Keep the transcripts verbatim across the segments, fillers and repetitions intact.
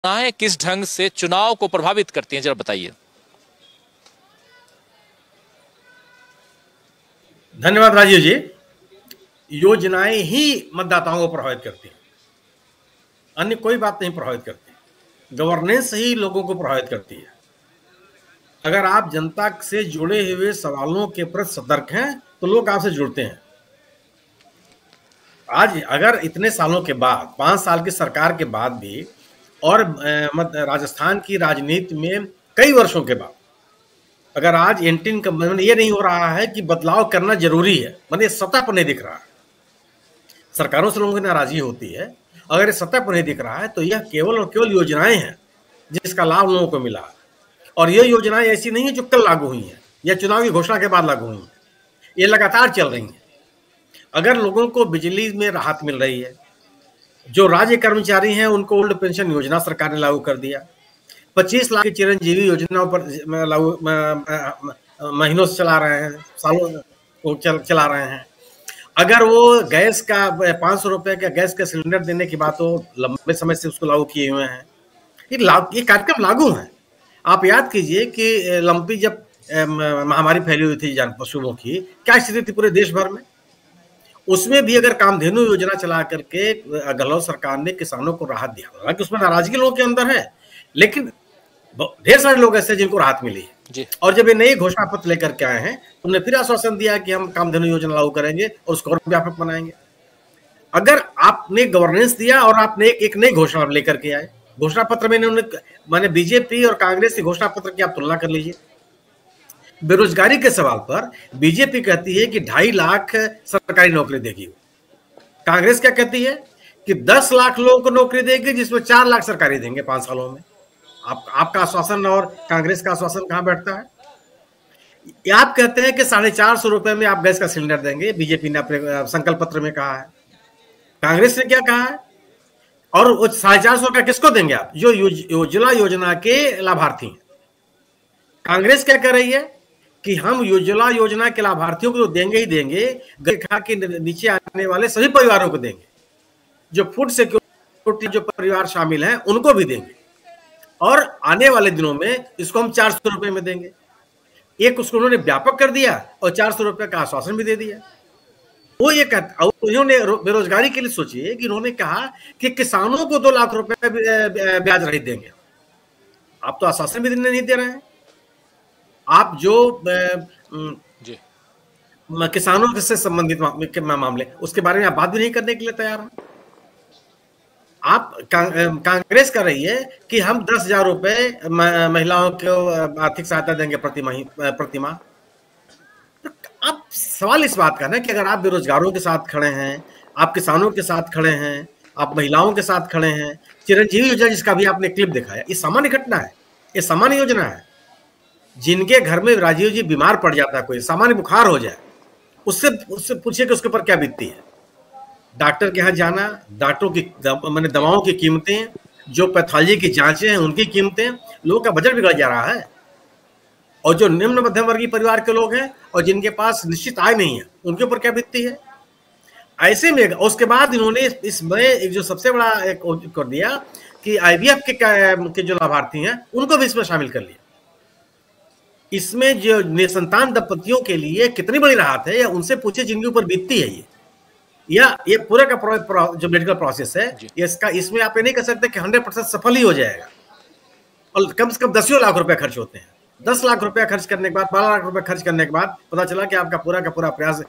योजनाएं किस ढंग से चुनाव को प्रभावित करती हैं, जरा बताइए। धन्यवाद राजीव जी। योजनाएं ही मतदाताओं को प्रभावित करती हैं, अन्य कोई बात नहीं प्रभावित करती। गवर्नेंस ही लोगों को प्रभावित करती है। अगर आप जनता से जुड़े हुए सवालों के प्रति सतर्क हैं तो लोग आपसे जुड़ते हैं। आज अगर इतने सालों के बाद, पांच साल की सरकार के बाद भी, और राजस्थान की राजनीति में कई वर्षों के बाद, अगर आज एंटी इनकम्बेंट ये नहीं हो रहा है कि बदलाव करना जरूरी है, मतलब सतह पर नहीं दिख रहा है। सरकारों से लोगों की नाराजगी होती है, अगर ये सतह पर नहीं दिख रहा है तो यह केवल और केवल योजनाएं हैं जिसका लाभ लोगों को मिला। और ये योजनाएं ऐसी नहीं है जो कल लागू हुई हैं या चुनाव की घोषणा के बाद लागू हुई हैं, ये लगातार चल रही हैं। अगर लोगों को बिजली में राहत मिल रही है, जो राज्य कर्मचारी हैं उनको ओल्ड पेंशन योजना सरकार ने लागू कर दिया, पच्चीस लाख की चिरंजीवी योजनाओं पर लागू महीनों से चला रहे हैं, सालों चल, चला रहे हैं। अगर वो गैस का पाँच सौ रुपए का गैस का सिलेंडर देने की बात हो, लंबे समय से उसको लागू किए हुए हैं। ये लागू ये कार्यक्रम लागू है। आप याद कीजिए कि लंपी जब महामारी फैली हुई थी जान पशुओं की, क्या स्थिति थी पूरे देश भर में। उसमें भी अगर कामधेनु योजना चला करके गहलोत सरकार ने किसानों को राहत दिया, हालांकि उसमें नाराजगी लोगों के अंदर है, लेकिन ढेर सारे लोग ऐसे जिनको राहत मिली है। और जब ये नई घोषणा पत्र लेकर के आए हैं, उन्होंने फिर आश्वासन दिया कि हम कामधेनु योजना लागू करेंगे और उसको और व्यापक बनाएंगे। अगर आपने गवर्नेंस दिया और आपने एक, एक नई घोषणा लेकर के आए, घोषणा पत्र में मैंने बीजेपी और कांग्रेस की घोषणा पत्र की आप तुलना कर लीजिए। बेरोजगारी के सवाल पर बीजेपी कहती है कि ढाई लाख सरकारी नौकरी देगी, कांग्रेस क्या कहती है कि दस लाख लोगों को नौकरी देगी, जिसमें चार लाख सरकारी देंगे पांच सालों में। आप, आपका आश्वासन और कांग्रेस का आश्वासन कहां बैठता है। आप कहते हैं कि साढ़े चार सौ रुपए में आप गैस का सिलेंडर देंगे, बीजेपी ने अपने संकल्प पत्र में कहा है। कांग्रेस ने क्या कहा है, और वो साढ़े चार सौ रुपया किसको देंगे आप, जो उज्ज्वला योजना के लाभार्थी हैं। कांग्रेस क्या कर रही है कि हम उज्ज्वला योजना के लाभार्थियों को तो देंगे ही देंगे, रेखा के नीचे आने वाले सभी परिवारों को देंगे, जो फूड सिक्योरिटी जो परिवार शामिल हैं उनको भी देंगे, और आने वाले दिनों में इसको हम चार सौ रुपए में देंगे। एक उसको उन्होंने व्यापक कर दिया और चार सौ रुपए का आश्वासन भी दे दिया। वो ये कहता, उन्होंने बेरोजगारी के लिए सोचिए कि उन्होंने कहा कि किसानों को दो लाख रुपए ब्याज रहित देंगे। आप तो आश्वासन भी नहीं दे रहे हैं। आप जो जी। किसानों से संबंधित मामले, उसके बारे में आप बात भी नहीं करने के लिए तैयार हैं। आप कांग्रेस कर रही है कि हम दस हजार रुपए महिलाओं को आर्थिक सहायता देंगे प्रति माह प्रति माह। अब सवाल इस बात का ना कि अगर आप बेरोजगारों के साथ खड़े हैं, आप किसानों के साथ खड़े हैं, आप महिलाओं के साथ खड़े हैं, चिरंजीवी योजना जिसका भी आपने क्लिप दिखाया, ये सामान्य घटना है, ये सामान्य योजना है। जिनके घर में राजीव जी बीमार पड़ जाता है, कोई सामान्य बुखार हो जाए, उससे उससे पूछिए कि उसके ऊपर क्या बीतती है। डॉक्टर के यहाँ जाना, डॉक्टरों की मैंने दवाओं की कीमतें, जो पैथोलॉजी की जांचें हैं उनकी कीमतें, लोगों का बजट बिगड़ जा रहा है। और जो निम्न मध्यम वर्गीय परिवार के लोग हैं और जिनके पास निश्चित आय नहीं है, उनके ऊपर क्या बीतती है। ऐसे में उसके बाद इन्होंने इसमें एक जो सबसे बड़ा एक कर दिया कि आईवीएफ के, के जो लाभार्थी हैं उनको भी इसमें शामिल कर लिया। इसमें जो निसंतान दंपतियों के लिए कितनी बड़ी राहत है, या उनसे पूछे जिनके ऊपर बीतती है ये, या ये पूरा का पूरा जो मेडिकल प्रोसेस है, इसका इसमें आप ये नहीं कह सकते कि हंड्रेड परसेंट सफल ही हो जाएगा। और कम से कम दसियों लाख रुपए खर्च होते हैं। दस लाख रुपया खर्च करने के बाद, बारह लाख रुपए खर्च करने के बाद पता चला कि आपका पूरा का पूरा प्रयास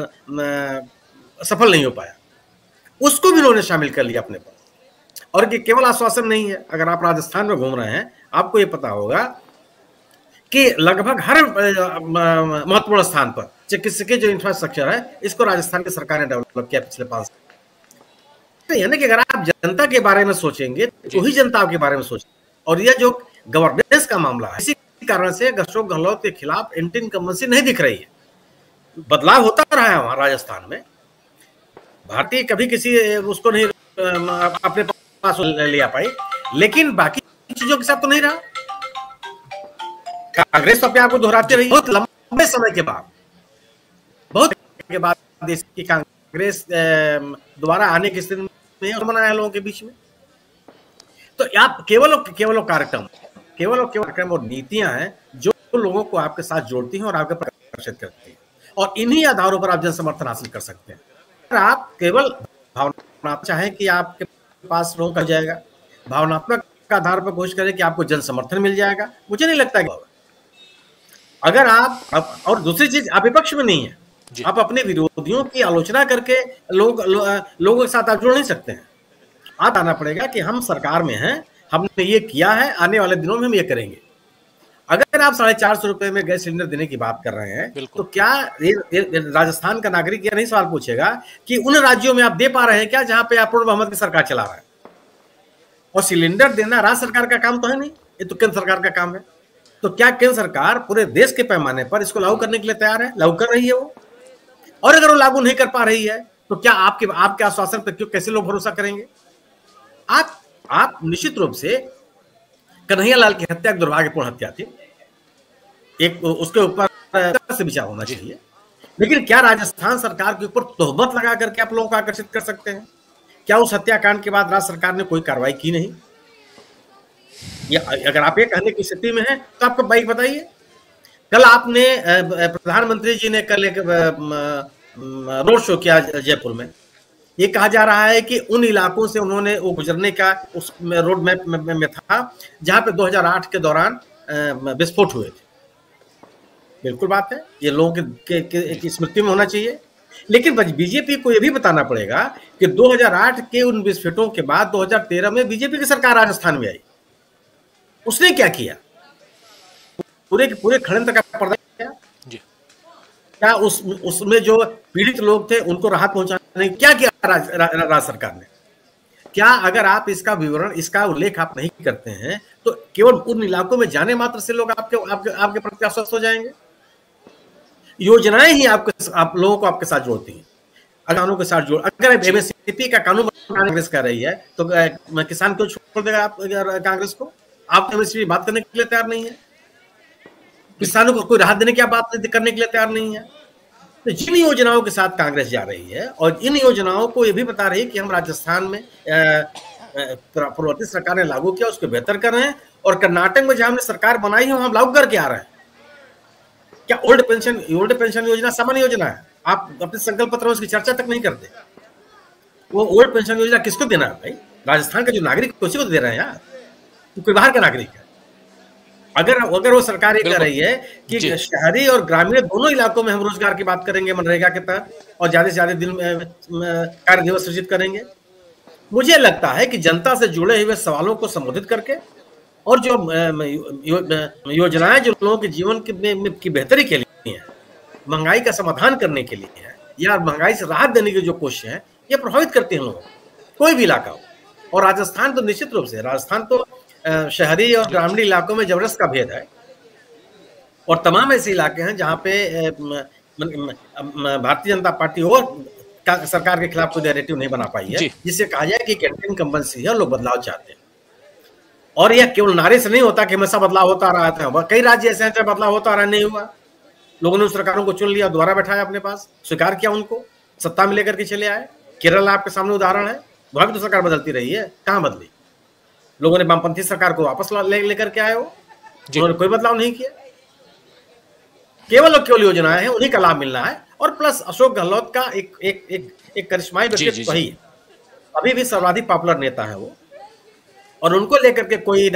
सफल नहीं हो पाया, उसको भी उन्होंने शामिल कर लिया अपने पास। और कि केवल आश्वासन नहीं है, अगर आप राजस्थान में घूम रहे हैं आपको ये पता होगा कि लगभग हर महत्वपूर्ण स्थान पर चिकित्सकीय जो इंफ्रास्ट्रक्चर है, इसको राजस्थान की सरकार ने डेवलप किया पिछले पांच साल। यानी कि अगर आप जनता के बारे में सोचेंगे तो ही जनता के बारे में सोचेंगे। और यह जो गवर्नेंस का मामला है, इसी कारण से अशोक गहलोत के खिलाफ एंटी इनकम्बेंसी नहीं दिख रही है। बदलाव होता रहा है वहां राजस्थान में। भारतीय कभी किसी उसको नहीं अपने पास लिया पाई, लेकिन बाकी चीजों के साथ तो नहीं रहा। कांग्रेस तो अपने आप को दोहराते रही बहुत लंबे समय के बाद, बहुत के बाद देश की कांग्रेस दोबारा आने की स्थिति में बनाया लोगों के बीच में। तो आप केवल और केवल कार्यक्रम केवल और केवल कार्यक्रम और नीतियां हैं जो लोगों को आपके साथ जोड़ती हैं और आपके आकर्षित करती हैं, और इन्हीं आधारों पर आप जन समर्थन हासिल कर सकते हैं। अगर आप केवल भावनात्मक चाहें कि आपके पास लोगों का जाएगा, भावनात्मक आधार पर कोशिश करें कि आपको जन समर्थन मिल जाएगा, मुझे नहीं लगता कि अगर आप, आप और दूसरी चीज, आप विपक्ष में नहीं है, आप अपने विरोधियों की आलोचना करके लोग लो, लोगों के साथ आप जुड़ नहीं सकते हैं। आप आना पड़ेगा कि हम सरकार में हैं, हमने ये किया है, आने वाले दिनों में हम ये करेंगे। अगर आप साढ़े चार सौ रुपए में गैस सिलेंडर देने की बात कर रहे हैं, तो क्या ये, ये, राजस्थान का नागरिक ये नहीं सवाल पूछेगा कि उन राज्यों में आप दे पा रहे हैं क्या जहां पे आप पूर्ण बहुमत की सरकार चला रहा है? और सिलेंडर देना राज्य सरकार का काम तो है नहीं, ये तो केंद्र सरकार का काम है। तो क्या केंद्र सरकार पूरे देश के पैमाने पर इसको लागू करने के लिए तैयार है? लागू कर रही है वो। और अगर वो लागू नहीं कर पा रही है तो क्या आपके आपके आश्वासन पर क्यों, कैसे लोग भरोसा करेंगे? आप आप निश्चित रूप से कन्हैया लाल की हत्या एक दुर्भाग्यपूर्ण हत्या थी, एक उसके ऊपर से विचार होना चाहिए, लेकिन क्या राजस्थान सरकार के ऊपर तोहमत लगा करके आप लोगों को आकर्षित कर सकते हैं? क्या उस हत्याकांड के बाद राज्य सरकार ने कोई कार्रवाई की नहीं? या अगर आप ये कहने की स्थिति में हैं तो आपको भाई बताइए। कल आपने प्रधानमंत्री जी ने कल एक रोड शो किया जयपुर में, ये कहा जा रहा है कि उन इलाकों से उन्होंने वो गुजरने का उस रोड मैप में, में, में था जहां पे दो हज़ार आठ के दौरान विस्फोट हुए थे। बिल्कुल बात है, ये लोगों के, के, के स्मृति में होना चाहिए, लेकिन बीजेपी को यह भी बताना पड़ेगा कि दो हज़ार आठ के उन विस्फोटों के बाद दो हज़ार तेरह में बीजेपी की सरकार राजस्थान में आई, उसने क्या किया? पूरे पूरे खड़ंतर का पर्दा किया। क्या उस उसमें जो पीड़ित लोग थे उनको राहत पहुंचाने क्या किया राज्य रा, रा, सरकार ने? क्या अगर आप इसका विवरण, इसका उल्लेख आप नहीं करते हैं तो केवल उन इलाकों में जाने मात्र से लोग आपके आपके आपके प्रति आश्वस्त हो जाएंगे? योजनाएं ही आपके आप लोगों को आपके साथ जोड़ती हैं, किसानों के साथ जोड़। अगर एमएसपी का कानून कांग्रेस कर रही है तो किसान क्यों छोड़ देगा आप कांग्रेस को? आप एमएसपी बात करने के लिए तैयार नहीं है, किसानों को कोई राहत देने की बात करने के लिए तैयार नहीं है। तो जिन योजनाओं के साथ कांग्रेस जा रही है और इन योजनाओं को ये भी बता रही है कि हम राजस्थान में पूर्ववर्ती सरकार ने लागू किया उसको बेहतर कर रहे हैं, और कर्नाटक में जहां हमने सरकार बनाई है हम लागू करके आ रहे हैं। क्या ओल्ड पेंशन ओल्ड पेंशन योजना सामान्य योजना है? आप अपने संकल्प पत्र में उसकी चर्चा तक नहीं करते। वो ओल्ड पेंशन योजना किसको देना है भाई? राजस्थान का जो नागरिक उसी को दे रहे हैं यार, तो कोई बाहर का नागरिक है। अगर अगर वो सरकार ये कह रही है कि शहरी और ग्रामीण दोनों इलाकों में हम रोजगार की बात करेंगे मनरेगा के तहत और ज्यादा से ज्यादा दिन कार्य दिवस सृजित करेंगे, मुझे लगता है कि जनता से जुड़े हुए सवालों को संबोधित करके और जो योजनाएं जो लोगों के जीवन की बेहतरी के लिए है, महंगाई का समाधान करने के लिए है या महंगाई से राहत देने की जो कोशिश है, ये प्रभावित करती हैं लोगों को, कोई भी इलाका हो। और राजस्थान तो निश्चित रूप से, राजस्थान तो शहरी और ग्रामीण इलाकों में जबरदस्त का भेद है, और तमाम ऐसे इलाके हैं जहां पे भारतीय जनता पार्टी और सरकार के खिलाफ कोई नैरेटिव नहीं बना पाई है जिससे कहा जाए कि कैंटीन कंपल्सरी है, लोग बदलाव चाहते हैं। और यह केवल नारे से नहीं होता कि हमेशा बदलाव होता रहा था, कई राज्य ऐसे हैं जहाँ बदलाव होता रहा, नहीं हुआ। लोगों ने उस सरकारों को चुन लिया, दोबारा बैठाया अपने पास, स्वीकार किया, उनको सत्ता में लेकर के चले आए। केरल आपके सामने उदाहरण है, वहां भी तो सरकार बदलती रही है, कहां बदली? लोगों ने वामपंथी सरकार को वापस ले लेकर के आए, हो उन्होंने कोई बदलाव नहीं किया। केवल और केवल योजनाएं हैं, उन्हीं का लाभ मिलना है। और प्लस अशोक गहलोत का एक एक एक, एक करिश्माई व्यक्तित्व वही है, अभी भी सर्वाधिक पॉपुलर नेता है वो, और उनको लेकर के कोई